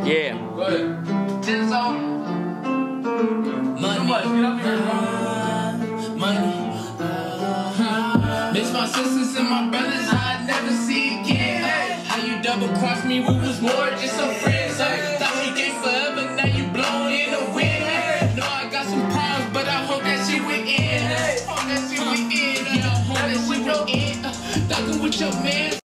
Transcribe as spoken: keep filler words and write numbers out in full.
Yeah. Go ahead. Tenzo. Money. Get up here, bro. Money. Miss my sisters and my brothers I'd never see again. Hey, how you double cross me? We was more just some friends. Hey, thought we came forever, now you blown in the wind. Hey, know I got some problems, but I hope that shit will end. Hey, hope that shit will end. Yeah, I hope that shit will end. Uh, Talking with your man.